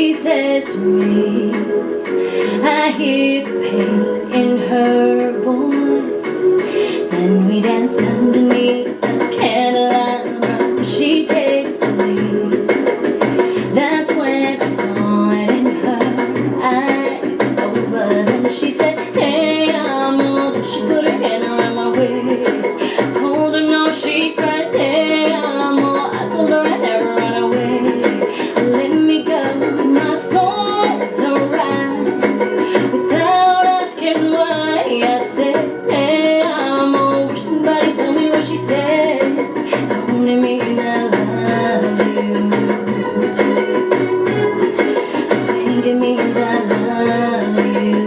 she says to me. I hear the pain in her voice. Then we dance underneath the candlelight. She takes the lead. That's when I saw it in her eyes. It's over. Then she said, hey, I'm old. Then she put her hand around my waist. I told her no, she cried, hey, I'm old. I told her I'd never run away. Let me go, my soul is alright. Without asking why, I said, hey, I'm old. Wish somebody told me what she said. Don't it mean I love you? I think it means I love you.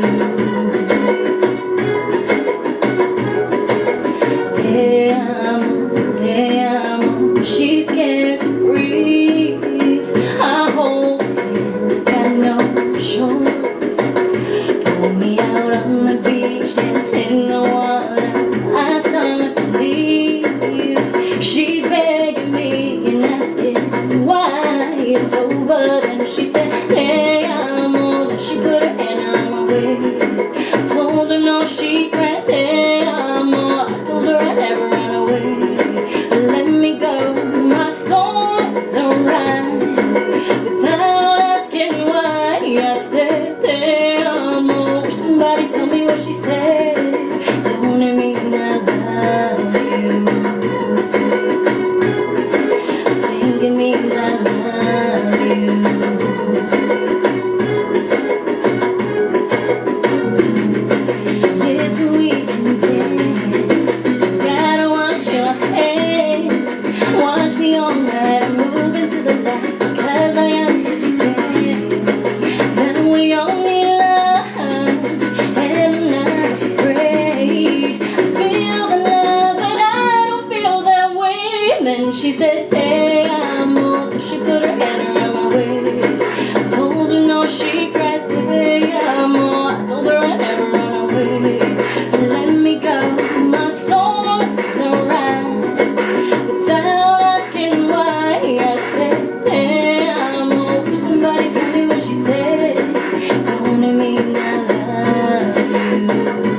Te amo, she's scared to breathe. I hold her, got no choice. Pull me out on the beach, dance in the water. I start to leave. She's begging me and asking why it's over. Then she said, hey, I'm old. Then she put her hand around my waist. I told her no, she cried, hey, I'm old. I told her I'd never run away. Let me go, my soul is alright. Without asking why, I said, hey, I'm old. Wish somebody told me what she said. Don't it mean I love you? I think it means I love you. Listen, we can dance, but you gotta wash your hands. Watch me all night, I'm moving to the light, because I understand that we all need love, and I'm not afraid. I feel the love, but I don't feel that way. And then she said, hey, I'm old. Then she put her hand around my waist. I told her no, she cried, hey, I'm old. I told her I'd never run away. Let me go, my soul is alright. Without asking why, I said, hey, I'm old. Wish somebody tell me what she said. Don't it mean I love you?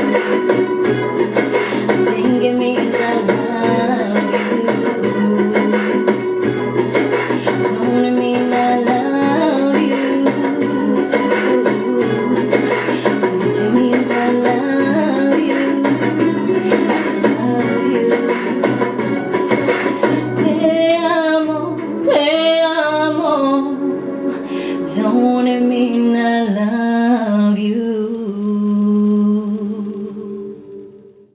I think it means I love you. Don't it mean I love you? I think it means I love you. I love you. Te amo, te amo. Don't it mean